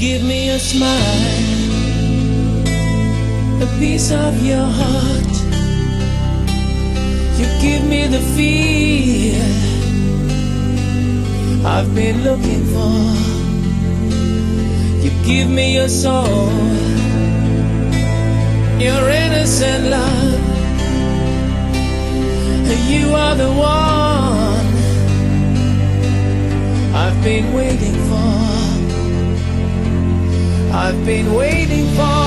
give me a smile, a piece of your heart. You give me the feel I've been looking for. You give me your soul, your innocent love. You are the one I've been waiting for. I've been waiting for.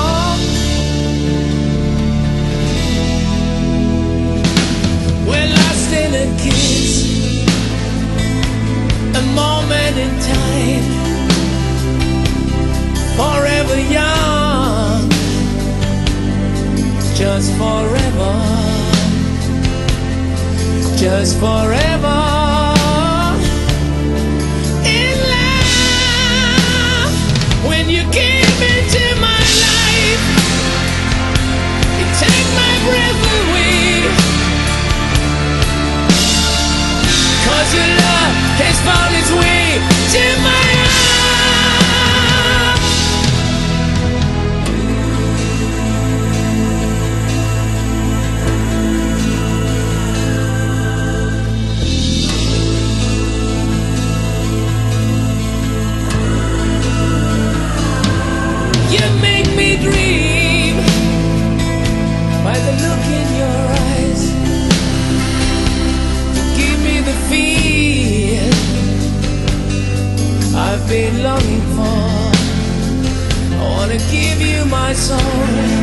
We're lost in a kiss, a moment in time, forever young, just forever, just forever. In love, when you came into my life, you take my breath away. 'Cause your love has found its way to my heart. You make me dream by the look in your eyes. You give me the feel I've been longing for. I wanna give you my soul.